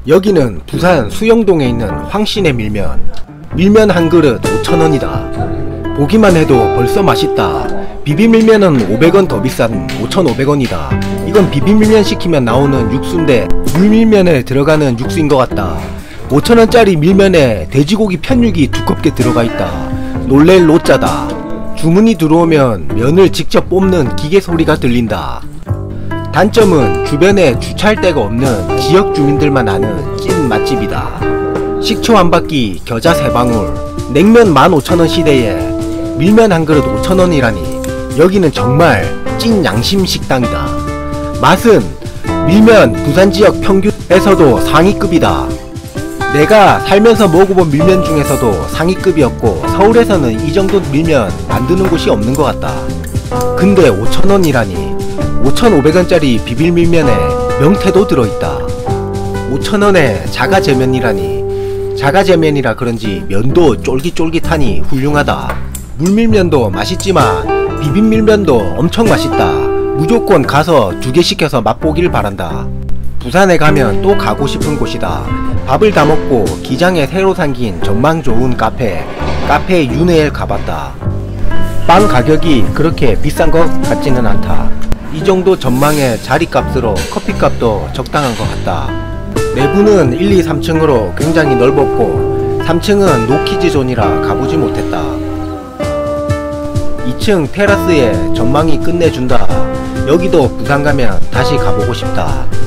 여기는 부산 수영동에 있는 황신의 밀면. 밀면 한 그릇 5,000원이다. 보기만 해도 벌써 맛있다. 비빔밀면은 500원 더 비싼 5,500원이다. 이건 비빔밀면 시키면 나오는 육수인데 물밀면에 들어가는 육수인 것 같다. 5,000원짜리 밀면에 돼지고기 편육이 두껍게 들어가 있다. 놀랠 노짜다. 주문이 들어오면 면을 직접 뽑는 기계 소리가 들린다. 단점은 주변에 주차할 데가 없는 지역 주민들만 아는 찐 맛집이다. 식초 한 바퀴, 겨자 3방울. 냉면 15,000원 시대에 밀면 한 그릇 5,000원이라니 여기는 정말 찐 양심 식당이다. 맛은 밀면 부산 지역 평균에서도 상위급이다. 내가 살면서 먹어본 밀면 중에서도 상위급이었고 서울에서는 이 정도 밀면 만드는 곳이 없는 것 같다. 근데 5,000원이라니 5,500원짜리 비빔밀면에 명태도 들어있다. 5,000원에 자가제면이라니 자가제면이라 그런지 면도 쫄깃쫄깃하니 훌륭하다. 물밀면도 맛있지만 비빔밀면도 엄청 맛있다. 무조건 가서 2개 시켜서 맛보길 바란다. 부산에 가면 또 가고 싶은 곳이다. 밥을 다 먹고 기장에 새로 생긴 전망 좋은 카페 윤회에 가봤다. 빵 가격이 그렇게 비싼 것 같지는 않다. 이 정도 전망의 자리값으로 커피값도 적당한 것 같다. 내부는 1, 2, 3층으로 굉장히 넓었고 3층은 노키즈 존이라 가보지 못했다. 2층 테라스에 전망이 끝내준다. 여기도 부산 가면 다시 가보고 싶다.